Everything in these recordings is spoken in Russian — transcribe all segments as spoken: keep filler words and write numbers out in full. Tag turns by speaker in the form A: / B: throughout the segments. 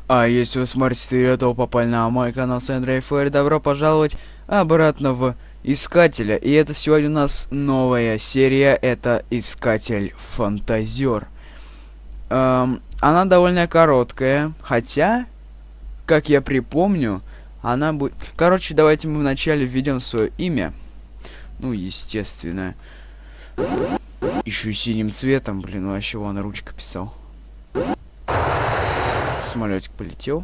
A: А если вы смотрите видео, то попали на мой канал Сэндрей Фэр, добро пожаловать обратно в Искателя. И это сегодня у нас новая серия, это Искатель Фантазер. Эм, она довольно короткая, хотя, как я припомню, она будет... Короче, давайте мы вначале введем свое имя. Ну, естественно. Еще и синим цветом, блин, вообще вон ручка писал. Самолетик полетел.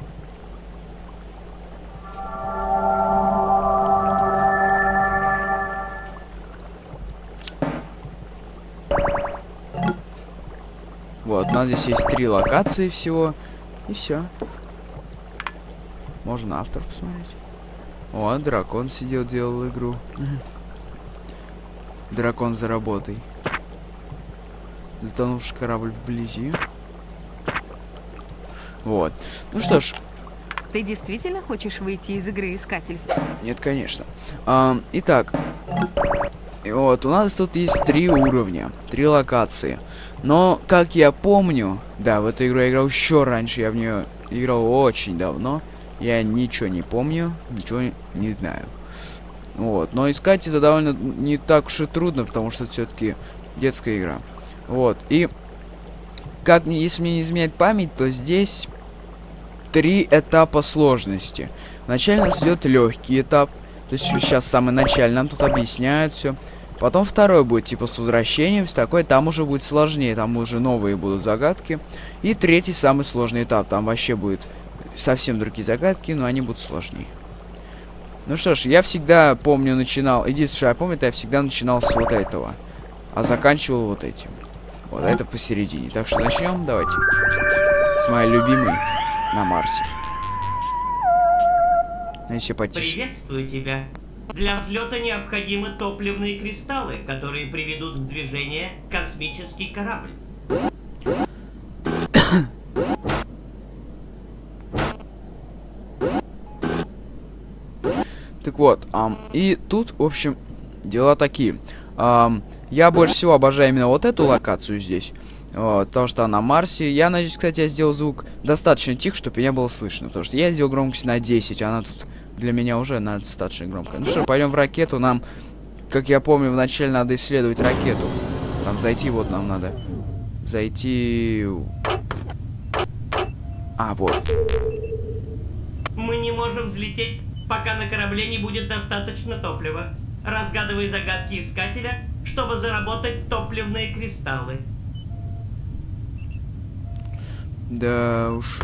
A: Вот, у нас здесь есть три локации всего. И все. Можно автор посмотреть. О, дракон сидел, делал игру. Дракон за работой. Затонувший корабль вблизи. Вот. Ну что ж.
B: Ты действительно хочешь выйти из игры Искатель?
A: Нет, конечно. А, итак. И вот, у нас тут есть три уровня. Три локации. Но, как я помню... Да, в эту игру я играл еще раньше. Я в нее играл очень давно. Я ничего не помню. Ничего не знаю. Вот. Но искать это довольно не так уж и трудно, потому что это все-таки детская игра. Вот. И... Как мне, если мне не изменяет память, то здесь три этапа сложности. Вначале у нас идет легкий этап. То есть сейчас самый начальный, нам тут объясняют все. Потом второй будет типа с возвращением, такой, там уже будет сложнее, там уже новые будут загадки. И третий самый сложный этап, там вообще будет совсем другие загадки, но они будут сложнее. Ну что ж, я всегда помню, начинал, единственное, что я помню, это я всегда начинал с вот этого, а заканчивал вот этим. Вот, а это посередине. Так что начнем, давайте. С моей любимой на Марсе. Еще потише.
C: Приветствую тебя. Для взлета необходимы топливные кристаллы, которые приведут в движение космический корабль.
A: Так вот, um, и тут, в общем, дела такие. Um, я больше всего обожаю именно вот эту локацию здесь. Вот, потому что она на Марсе. Я надеюсь, кстати, я сделал звук достаточно тихо, чтобы меня было слышно. Потому что я сделал громкость на десять, а она тут для меня уже на достаточно громкая. Ну что, пойдем в ракету. Нам, как я помню, вначале надо исследовать ракету. Там зайти, вот нам надо. Зайти... А, вот.
C: Мы не можем взлететь, пока на корабле не будет достаточно топлива. Разгадывай загадки Искателя, чтобы заработать топливные кристаллы.
A: Да уж.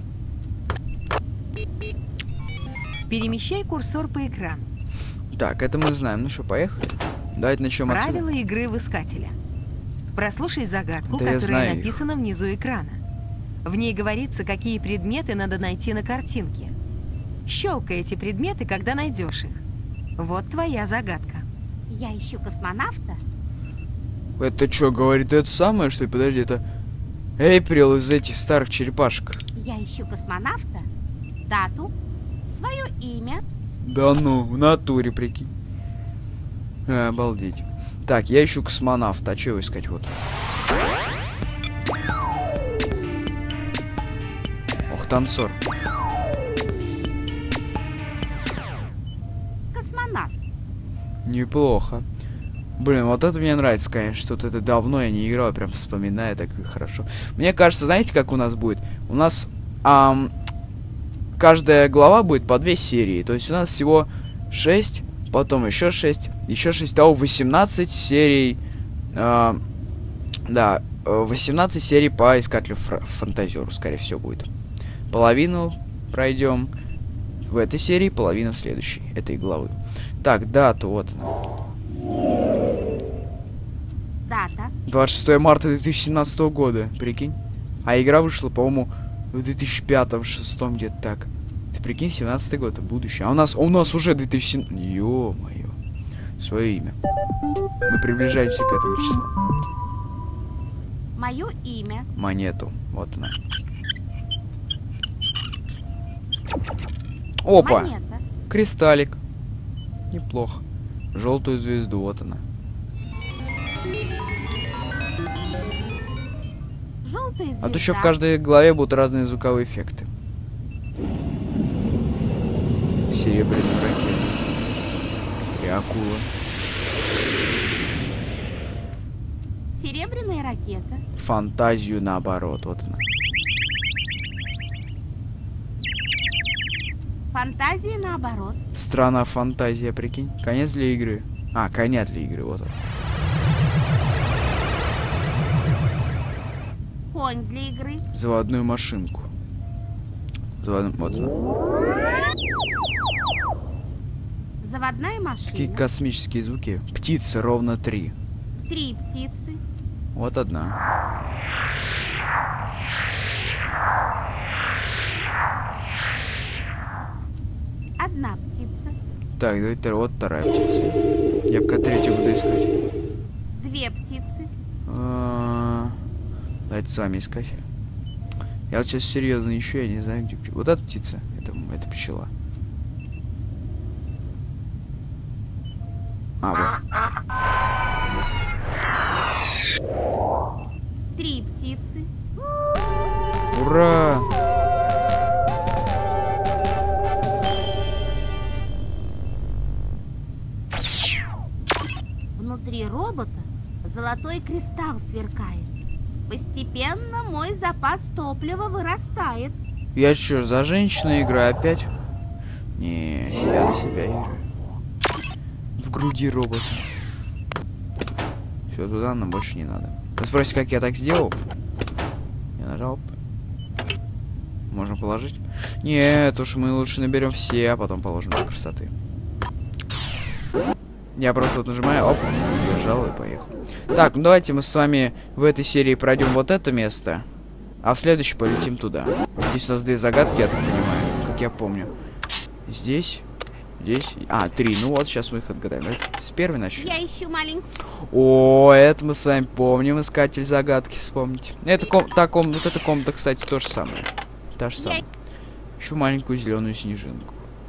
B: Перемещай курсор по экрану.
A: Так, это мы знаем. Ну что, поехали? Давайте начнем отсюда.
B: Правила игры в Искателя. Прослушай загадку,
A: Да,
B: которая написана внизу экрана. В ней говорится, какие предметы надо найти на картинке. Щелкай эти предметы, когда найдешь их. Вот твоя загадка.
D: Я ищу космонавта.
A: Это что, говорит это самое, что ли? Подожди, это Эйприл из этих старых черепашек.
D: Я ищу космонавта, дату, свое имя.
A: Да ну, в натуре, прикинь. А, обалдеть. Так, я ищу космонавта. А что его искать? Вот. Ох, танцор.
D: Космонавт.
A: Неплохо. Блин, вот это мне нравится, конечно, что-то это давно я не играл, прям вспоминаю, так хорошо. Мне кажется, знаете, как у нас будет? У нас ам, каждая глава будет по две серии. То есть у нас всего шесть, потом еще шесть, еще шесть, того восемнадцать серий. А, да, восемнадцать серий по Искателю Фантазеру, скорее всего, будет. Половину пройдем в этой серии, половина в следующей этой главы. Так, дату, вот она.
D: Дата.
A: двадцать шестое марта две тысячи семнадцатого года, прикинь. А игра вышла, по-моему, в две тысячи пятом, две тысячи шестом, где-то так. Ты прикинь, семнадцатый год, будущее. А у нас, у нас уже две тысячи семнадцатый. Ё-моё. Свое имя. Мы приближаемся к этому числу.
D: Мое имя.
A: Монету. Вот она. Опа!
D: Монета.
A: Кристаллик. Неплохо. Желтую звезду, вот она.
D: Желтая звезда.
A: А то еще в каждой главе будут разные звуковые эффекты. Серебряную ракету. И акула.
D: Серебряная ракета.
A: Фантазию наоборот, вот она.
D: Фантазия наоборот.
A: Страна фантазия, прикинь. Конец для игры. А, коня для игры, вот он.
D: Конь для игры.
A: Заводную машинку. Завод... Вот она.
D: Заводная
A: Какие
D: машина.
A: космические звуки. Птицы ровно три.
D: Три птицы.
A: Вот одна.
D: Одна птица.
A: Так, давайте вот вторая птица. Я пока третью буду искать.
D: Две птицы.
A: А, давайте с вами искать. Я вот сейчас серьезно ищу, я не знаю, где... Вот эта птица, это, это пчела. А, вот.
D: Три птицы.
A: Ура!
D: Внутри робота золотой кристалл сверкает. Постепенно мой запас топлива вырастает.
A: Я что, за женщину играю опять? Не, я за себя играю. В груди робота. Все, туда нам больше не надо. Вы спросите, как я так сделал? Я нажал. Можно положить? Нет, уж мы лучше наберем все, а потом положим для красоты. Я просто вот нажимаю, оп, держал и поехал. Так, ну давайте мы с вами в этой серии пройдем вот это место, а в следующей полетим туда. Здесь у нас две загадки, я так понимаю, как я помню. Здесь, здесь, а, три, ну вот, сейчас мы их отгадаем. Давайте с первой начнем.
D: Я ищу маленькую.
A: О, это мы с вами помним, искатель загадки, вспомните. Это ком, та ком, вот эта комната, кстати, то же самое. Та же самая. Ищу маленькую зеленую снежинку.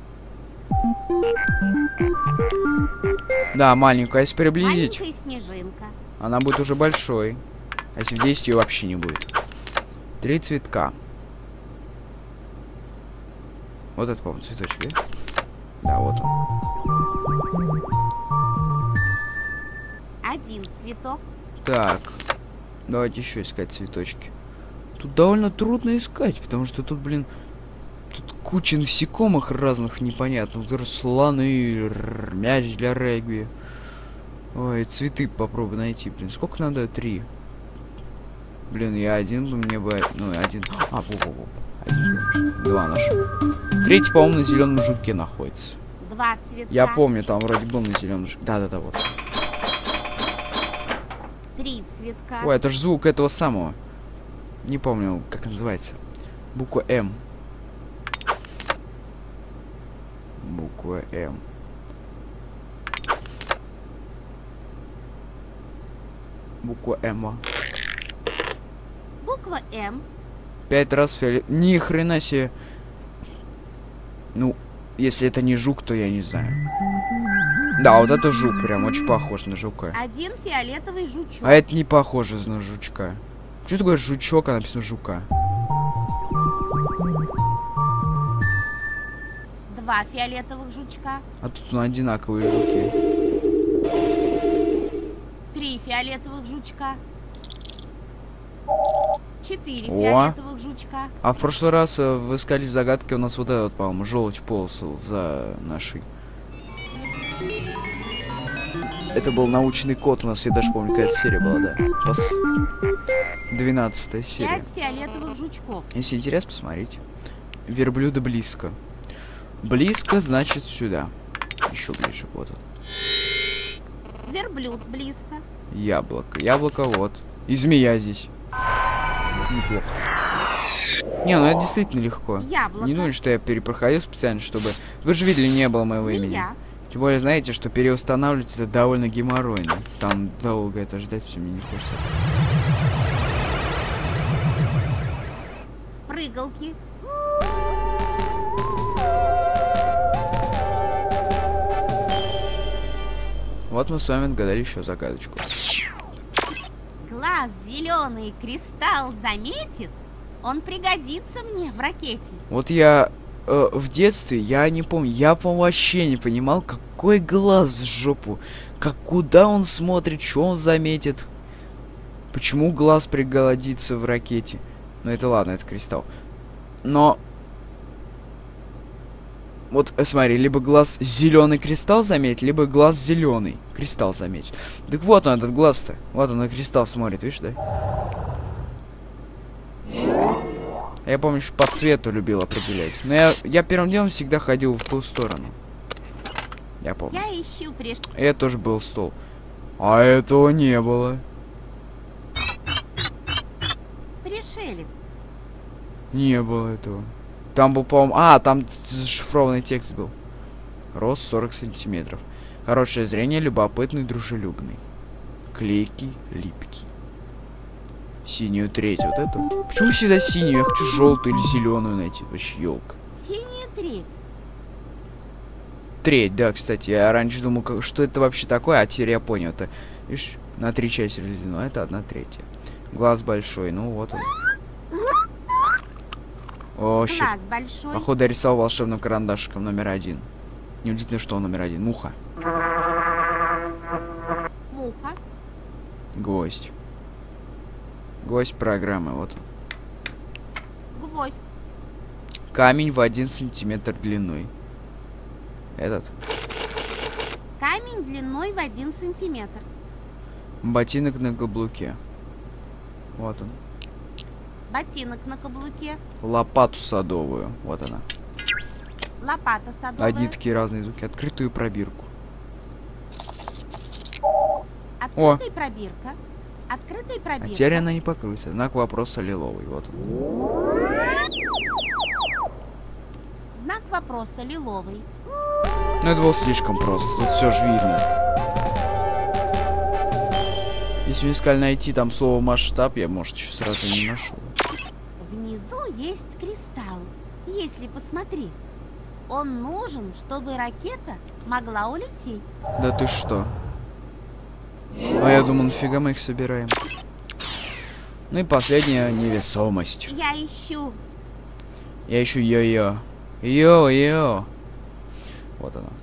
A: Да, маленькую, а если приблизить,
D: Маленькая снежинка.
A: она будет уже большой. А если в десять ее вообще не будет. Три цветка. Вот это, по-моему, цветочек, да? Да, вот он.
D: Один цветок.
A: Так, давайте еще искать цветочки. Тут довольно трудно искать, потому что тут, блин, тут куча насекомых разных непонятных. Слоны, мяч для регби. Ой, цветы попробуй найти, блин. Сколько надо? Три. Блин, я один бы мне бы... Ну, один... А, во-во-во. Один, конечно. Два нашел. Третий, по-моему, на зеленом жуке находится.
D: Два цветка.
A: Я помню, там вроде был на зеленом жуке. Да-да-да, вот.
D: Три цветка.
A: Ой, это же звук этого самого. Не помню, как называется. Буква М. Буква М. Буква М.
D: Буква М.
A: Пять раз фиолет... Ни хрена себе. Ну, если это не жук, то я не знаю. Да, вот это жук, прям очень похож на жука.
D: Один фиолетовый жучок.
A: А это не похоже на жучка. Что такое жучок, а написано жука?
D: Два фиолетовых жучка.
A: А тут ну, одинаковые жуки.
D: Три фиолетовых жучка. Четыре
A: О.
D: фиолетовых жучка.
A: А в прошлый раз э, вы искали загадки, у нас вот этот, по-моему, желудь ползал за нашей. Это был научный код, у нас, я даже помню, какая-то серия была, да. Пос... двенадцатая серия.
D: Пять фиолетовых жучков.
A: Если интересно, посмотрите. Верблюда близко. Близко, значит, сюда. Еще ближе, вот он.
D: Верблюд близко.
A: Яблоко. Яблоко, вот. И змея здесь. Неплохо. Не, ну это действительно легко.
D: Яблоко.
A: Не думаю, что я перепроходил специально, чтобы... Вы же видели, не было моего имени.
D: Змея.
A: Тем более, знаете, что переустанавливать это довольно геморройно. Там долго это ждать, все, мне не хочется.
D: Прыгалки.
A: Вот мы с вами отгадали еще загадочку.
D: Глаз зеленый кристалл заметит, он пригодится мне в ракете.
A: Вот я э, в детстве, я не помню, я, по-моему, вообще не понимал, какой глаз в жопу. Как куда он смотрит, что он заметит. Почему глаз пригодится в ракете. Ну это ладно, это кристалл. Но... Вот, смотри, либо глаз зеленый кристалл заметить, либо глаз зеленый кристалл заметить. Так вот он, этот глаз-то. Вот он на кристалл смотрит, видишь, да? Я помню, что по цвету любил определять. Но я, я первым делом всегда ходил в ту сторону. Я помню.
D: Я ищу прежде.
A: Это тоже был стол. А этого не было.
D: Пришелец.
A: Не было этого. Там был, по-моему... А, там зашифрованный текст был. Рост сорок сантиметров. Хорошее зрение, любопытный, дружелюбный. Клейкий, липкий. Синюю треть, вот эту. Почему всегда синюю? Я хочу желтую или зеленую найти. Вообще елка.
D: Синяя треть.
A: Треть, да, кстати. Я раньше думал, как, что это вообще такое, а теперь я понял. Это, видишь, на три части разделено. Это одна третья. Глаз большой, ну вот он. О, щит.
D: Глаз большой.
A: Походу я рисовал волшебным карандашиком номер один. Неудивительно, что он номер один. Муха.
D: Муха.
A: Гвоздь. Гвоздь программы, вот он.
D: Гвоздь.
A: Камень в один сантиметр длиной. Этот.
D: Камень длиной в один сантиметр.
A: Ботинок на каблуке. Вот он.
D: Ботинок на каблуке.
A: Лопату садовую. Вот она.
D: Лопата садовая.
A: Одни такие разные звуки. Открытую пробирку.
D: Открытая пробирка. Открытая
A: А
D: пробирка.
A: теперь она не покрылся. Знак вопроса лиловый. Вот он.
D: Знак вопроса лиловый.
A: Ну это было слишком просто. Тут все же видно. Если вы искали найти там слово масштаб, я, может, еще сразу не нашел.
D: Внизу есть кристалл. Если посмотреть, он нужен, чтобы ракета могла улететь.
A: Да ты что? А я думал, нафига мы их собираем? Ну и последняя невесомость.
D: Я ищу.
A: Я ищу йо-йо. Йо-йо. Вот она.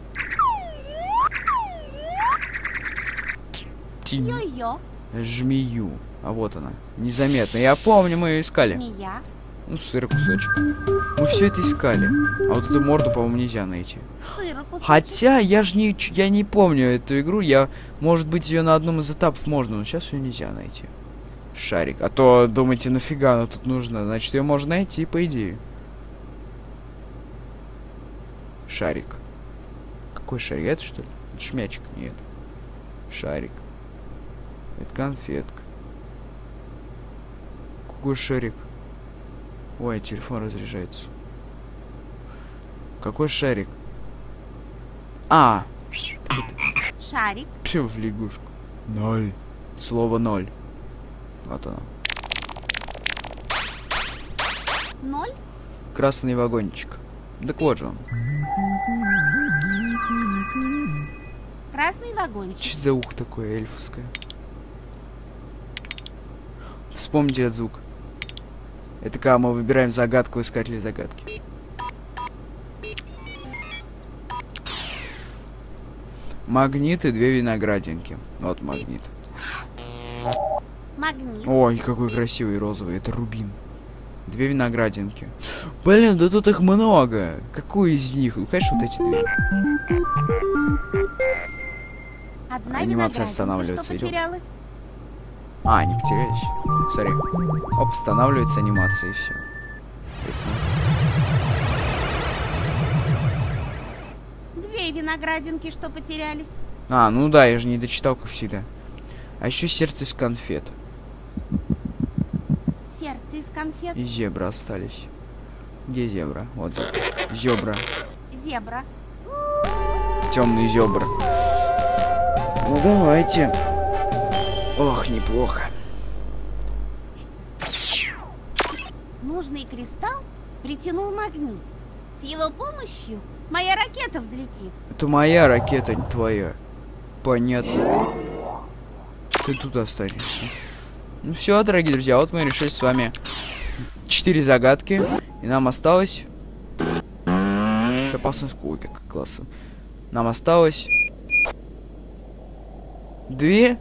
A: Тинь.
D: Йо-йо.
A: Жмею. А вот она. Незаметно. Я помню, мы ее искали.
D: Змея.
A: Ну, сыр кусочек. Мы все это искали. А вот эту морду, по-моему, нельзя найти.
D: Сыра кусочек.
A: Хотя я же не, я не помню эту игру. Я, может быть, ее на одном из этапов можно, но сейчас ее нельзя найти. Шарик. А то думаете, нафига она тут нужна? Значит, ее можно найти, по идее. Шарик. Какой шарик? Это что ли? Это шмячик? Нет. Шарик. Это конфетка. Какой шарик? Ой, телефон разряжается. Какой шарик? А!
D: Шарик.
A: Пью в лягушку. Ноль. Слово ноль. Вот оно.
D: Ноль.
A: Красный вагончик. Так вот же он.
D: Красный вагончик.
A: Что за ухо такое эльфовское? Вспомните этот звук. Это когда мы выбираем загадку искателей загадки. Магнит и две виноградинки. Вот магнит.
D: Магнит.
A: Ой, какой красивый розовый. Это рубин. Две виноградинки. Блин, да тут их много. Какую из них? Ну, конечно, вот эти две.
D: Одна
A: Анимация
D: виноградинка,
A: останавливается,
D: что
A: идём.
D: потерялась?
A: А, они потерялись. Смотри. Оп, останавливается анимация и все.
D: Две виноградинки, что потерялись.
A: А, ну да, я же не дочитал, как всегда. А еще сердце из конфет.
D: Сердце из конфет.
A: И зебра остались. Где зебра? Вот зебра. Зебра.
D: Зебра.
A: Темный зебра. Ну давайте. Ох, неплохо.
D: Нужный кристалл притянул магнит. С его помощью моя ракета взлетит.
A: Это моя ракета, не твоя. Понятно. Ты тут останешься. Ну все, дорогие друзья, вот мы решили с вами четыре загадки. И нам осталось опасность. Ой, как классно. Нам осталось... Две?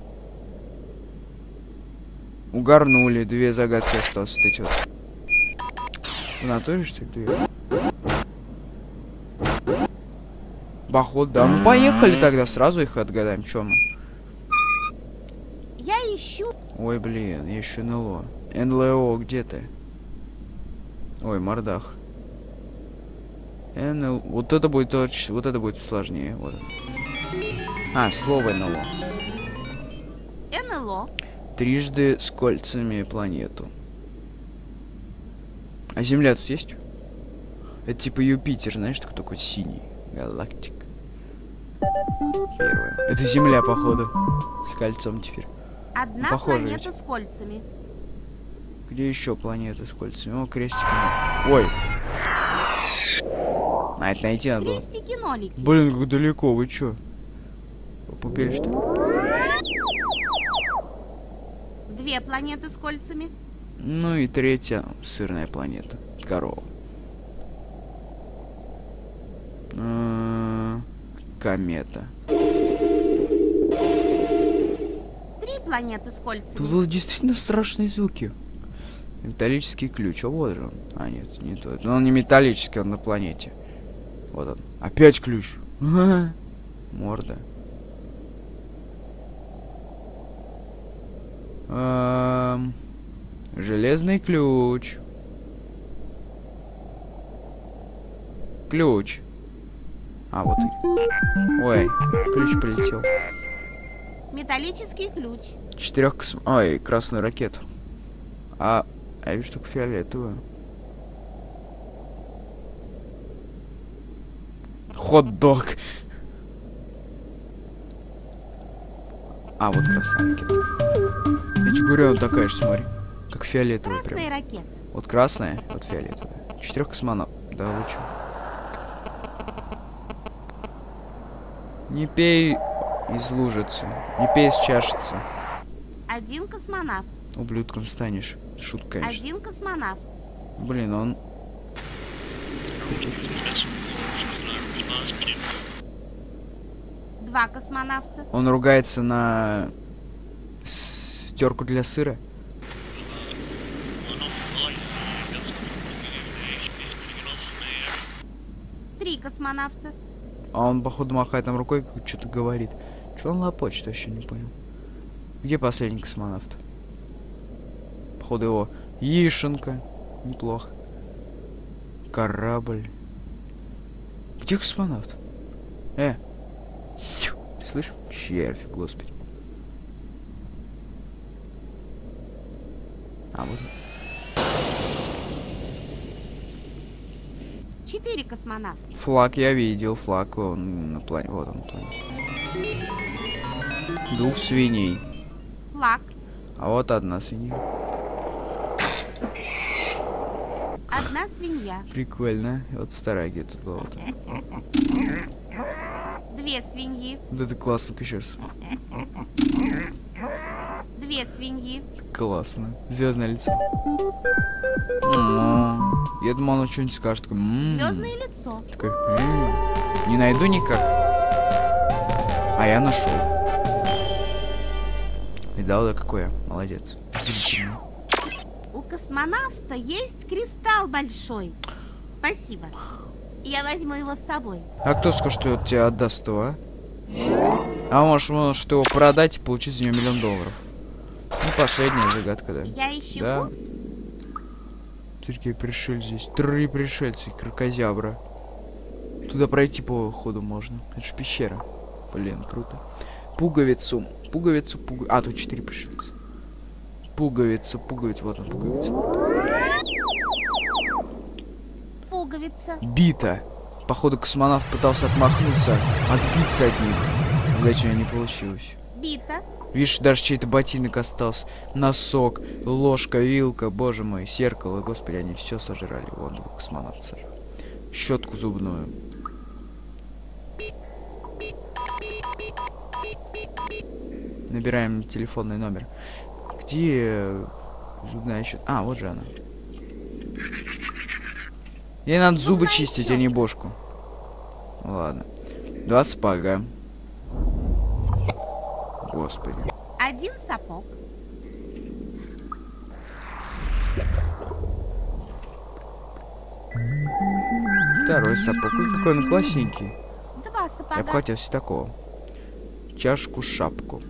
A: Угорнули. Две загадки осталось. Вот эти вот. В натуре, что ли, две? Поход, да. Ну, поехали тогда. Сразу их отгадаем. Чё мы?
D: Я ищу.
A: Ой, блин, я ищу эн эл о. эн эл о, где ты? Ой, мордах. эн эл... Вот это будет очень... Вот это будет сложнее. Вот. А, слово эн эл о.
D: эн эл о.
A: Трижды с кольцами планету. А Земля тут есть? Это типа Юпитер, знаешь, такой, такой синий. Галактик. Первое. Это Земля, походу. С кольцом теперь.
D: Одна
A: Похоже
D: планета
A: ведь.
D: с кольцами.
A: Где еще планеты с кольцами? О, крестиками. Ой. А, это найти надо было.
D: Крестики-нолики.
A: Блин, как далеко, вы чё? Попупели, что ли?
D: Две планеты с кольцами.
A: Ну и третья сырная планета. Корова. М, Комета.
D: Три планеты с кольцами.
A: Тут вот действительно страшные звуки. Металлический ключ. А вот же он. А, нет, не тот. Но он не металлический, он на планете. Вот он. Опять ключ. Морда. Эм, Железный ключ. Ключ. А, вот и... Ой, ключ полетел.
D: Металлический ключ.
A: Четырех косм... Ой, красную ракету. А, я вижу только фиолетовую. Хот-дог. А, вот красная ракета. Я тебе говорю, она такая же, смотри. Как фиолетовая прям.
D: Красная ракета.
A: Вот красная, вот фиолетовая. Четырех космонавтов. Да вы чё? Не пей из лужицы. Не пей из чашицы.
D: Один космонавт.
A: Ублюдком станешь. Шутка, конечно.
D: Один космонавт.
A: Блин, он...
D: Два космонавта.
A: Он ругается на... с- терку для сыра.
D: Три космонавта.
A: А он, походу, махает там рукой, как что-то говорит. Что он лопочет, вообще не понял. Где последний космонавт? Походу его яишенка. Неплохо. Корабль. Где космонавт? Э. Слышь? Червь, господи. А, вот.
D: Четыре космонавта.
A: Флаг я видел, флаг он на плане. Вот он на плане. Двух свиней.
D: Флаг.
A: А вот одна свинья.
D: Одна свинья.
A: Прикольно. Вот вторая где-то была. Вот.
D: Две свиньи.
A: Вот это классно, еще раз.
D: Две свиньи.
A: Классно. Звездное лицо. М-м-м. Я думал, она что-нибудь скажет. Такой, м-м-м.
D: Звездное лицо.
A: Такой, м-м-м. Не найду никак. А я нашел. Видал, да какой я? Молодец.
D: У космонавта есть кристалл большой. Спасибо. Я возьму его с собой.
A: А кто скажет, что он тебе отдаст его, а? А можешь, можешь его продать и получить за него миллион долларов. Ну, последняя загадка, да.
D: Я ищу.
A: Да. Только пришельцы здесь. Три пришельца, крокозябра. Туда пройти по ходу можно. Это же пещера. Блин, круто. Пуговицу. Пуговицу, пуговицу. А, тут четыре пришельца. Пуговицу, пуговицу. Вот он, пуговица.
D: Пуговица.
A: Бита. Походу, космонавт пытался отмахнуться, отбиться от них. Удачи у него не получилось.
D: Бита.
A: Видишь, даже чей-то ботинок остался. Носок, ложка, вилка, боже мой, зеркало, господи, они все сожрали. Вон, космонавт сожрал. Щетку зубную. Набираем телефонный номер. Где зубная щетка? А, вот же она. Ей надо зубы
D: Зубная
A: чистить, а не бошку. Ладно. Два сапога. Господи.
D: Один сапог.
A: Второй сапог. Ой, какой он классненький.
D: Два
A: Я
D: сапога.
A: бы хотел себе такого. Чашку-шапку.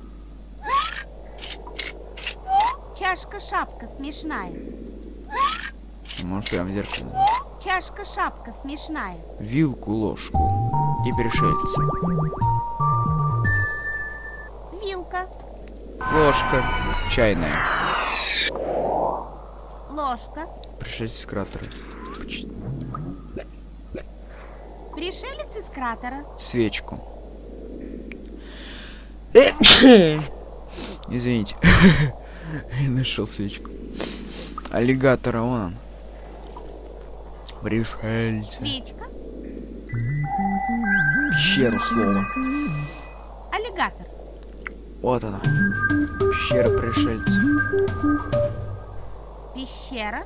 D: Чашка-шапка смешная.
A: Может, прям в зеркало.
D: Чашка-шапка смешная.
A: Вилку-ложку. И пришельцы.
D: Вилка.
A: Ложка. Чайная.
D: Ложка.
A: Пришельцы с кратера.
D: Пришелец из кратера.
A: Свечку. Извините. Я нашел свечку. Аллигатора, вон он. Пришельцы.
D: Свечка.
A: Пещеру слова.
D: Аллигатор.
A: Вот она. Пещера пришельцев.
D: Пещера.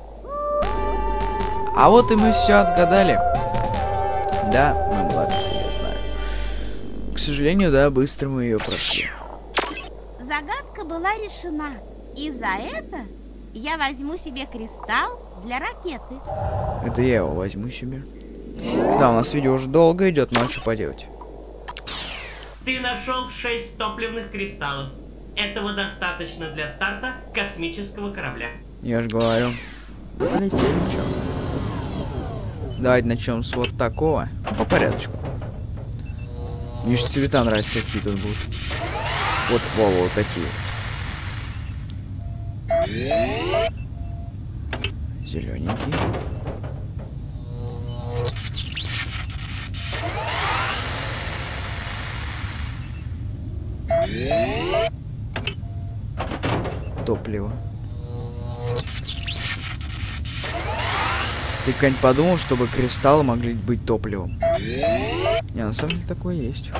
A: А вот и мы все отгадали. Да, мы молодцы, я знаю. К сожалению, да, быстро мы ее прошли.
D: Загадка была решена. И за это я возьму себе кристалл для ракеты.
A: Это я его возьму себе. Да, у нас видео уже долго идет, но что поделать.
C: Ты нашел шесть топливных кристаллов. Этого достаточно для старта космического корабля.
A: Я же говорю. Полетели, чё. Давайте начнем с вот такого. По порядочку. Мне же цвета нравятся, какие тут будут. Вот, во, вот такие. Зелененький. Топливо. Ты когда-нибудь подумал, чтобы кристаллы могли быть топливом? Не, на самом деле такое есть.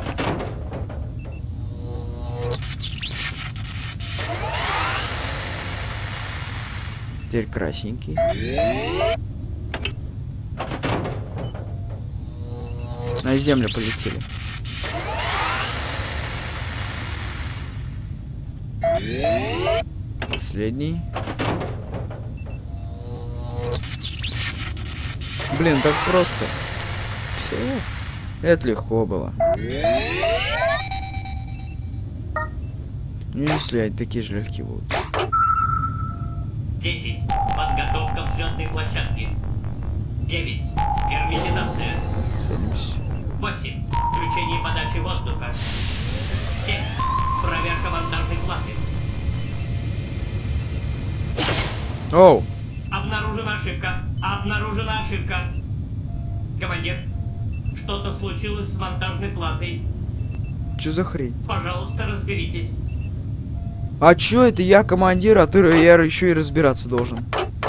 A: Теперь красненький. На землю полетели. Последний. Блин, так просто. Все. Это легко было. Ну, если они такие же легкие будут.
C: десять. Подготовка взлетной площадки. девять. Герметизация.
A: Садимся.
C: восемь. Включение подачи воздуха. семь. Проверка монтажной платы.
A: Оу!
C: Обнаружена ошибка. Обнаружена ошибка. Командир, что-то случилось с монтажной платой.
A: Чё за хрень?
C: Пожалуйста, разберитесь.
A: А чё это я командир, а ты я еще и разбираться должен?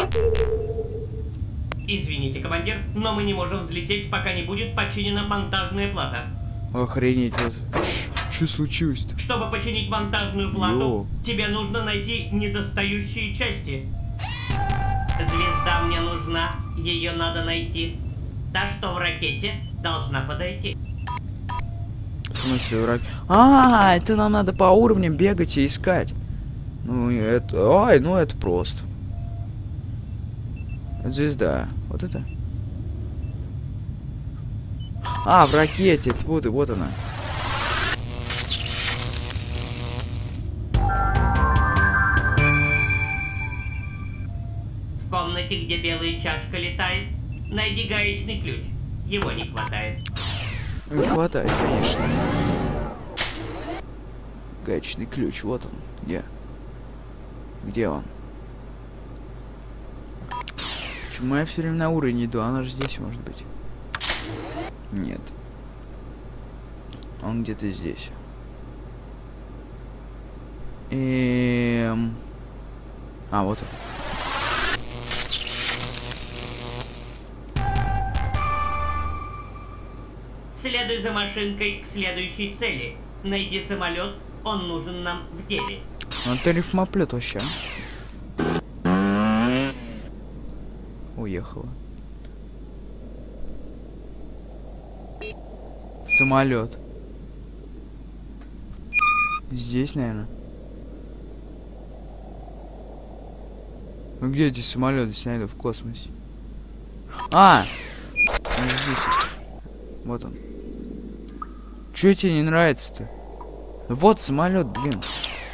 C: Извините, командир, но мы не можем взлететь, пока не будет починена монтажная плата.
A: Охренеть, вот. Что случилось-то?
C: Чтобы починить монтажную плату,
A: Йо.
C: тебе нужно найти недостающие части. Звезда мне нужна, ее надо найти. Та, что в ракете, должна подойти.
A: В смысле, враг? А, это нам надо по уровням бегать и искать. Ну, это... Ай, ну это просто. Это звезда. Вот это? А, в ракете. Вот, вот она.
C: В комнате, где белая чашка летает, найди гаечный ключ. Его не хватает.
A: Не хватает, конечно. Гаечный ключ, вот он. Где? Где он? Почему я все время на уровень иду? Она же здесь может быть. Нет. Он где-то здесь. Эм... А, вот он.
C: Следуй за машинкой к следующей цели. Найди самолет, он нужен нам в деле.
A: Ну это рифмоплет вообще. Уехала. Самолет. Здесь, наверное. Ну где эти самолеты, если найду в космосе? А! Он здесь есть. Вот он. Чё тебе не нравится-то? Вот самолет, блин.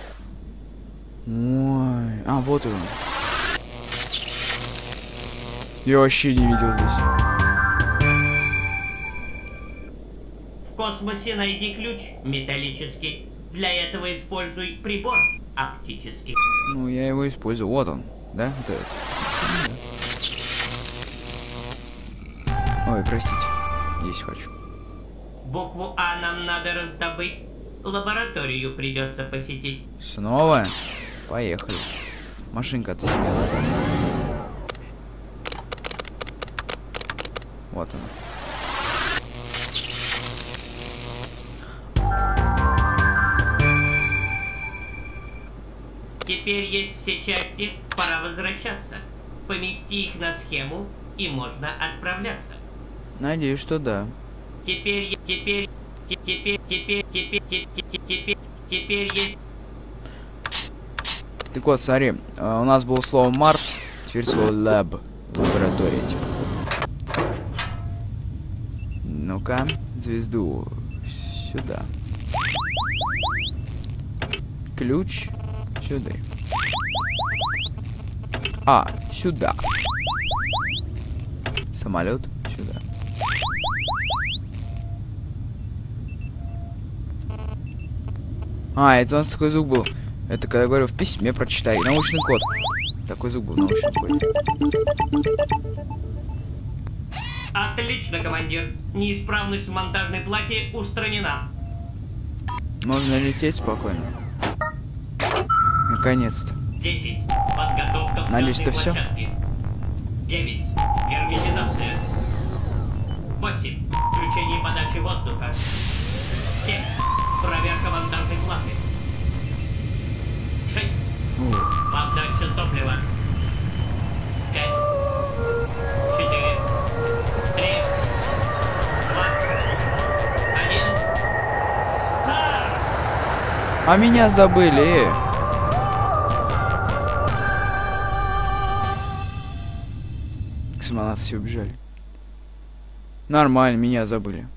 A: Ой. А, вот он. Я вообще не видел здесь.
C: В космосе найди ключ металлический. Для этого используй прибор оптический.
A: Ну, я его использую. Вот он. Да? Вот этот. Ой, простите. Есть хочу.
C: Букву А нам надо раздобыть. Лабораторию придется посетить.
A: Снова? Поехали. Машинка от себя назад. Вот он.
C: Теперь есть все части, пора возвращаться. Помести их на схему, и можно отправляться.
A: Надеюсь, что да.
C: Теперь, теперь, те- теперь, теперь, теперь, те- те- те- теперь, теперь есть...
A: Так вот, смотри, а, у нас было слово Марс, теперь слово Lab. Лаборатория, типа. Ну-ка, звезду сюда. Ключ сюда. А, сюда. Самолет сюда. А, это у нас такой звук был. Это когда я говорю в письме прочитай. Научный код. Такой звук был в научном коде.
C: Отлично, командир. Неисправность в монтажной плате устранена.
A: Можно лететь спокойно. Наконец-то.
C: десять. Подготовка к
A: Надеюсь,
C: взлетной
A: это всё?
C: площадке. девять. Герметизация. восемь. Включение подачи воздуха. семь. Проверка монтажной платы. шесть.
A: О,
C: Подача топлива. пять. четыре. три. два. один. Старт!
A: а меня забыли. э. Космонавты все убежали. Нормально, меня забыли.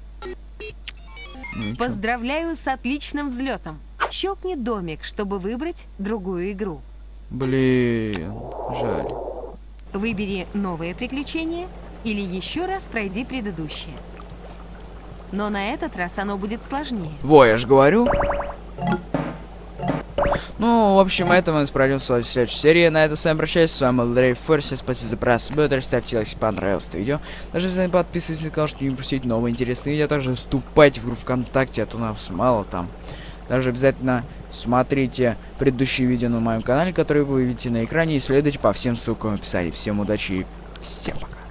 A: Ну и чё?
B: Поздравляю с отличным взлетом. Щелкни домик, чтобы выбрать другую игру.
A: Блин, жаль.
B: Выбери новое приключение или еще раз пройди предыдущее. Но на этот раз оно будет сложнее.
A: Во, я же говорю. Ну, в общем, это мы пройдем в следующей серии. На этом с вами прощаюсь. С вами был Дрейв Ферси. Спасибо за просмотр. Ставьте лайк, если понравилось это видео. Даже обязательно подписывайтесь на канал, чтобы не пропустить новые интересные видео. Также вступайте в группу ВКонтакте, а то нас мало там. Также обязательно смотрите предыдущие видео на моем канале, которые вы видите на экране. И следуйте по всем ссылкам в описании. Всем удачи и всем пока.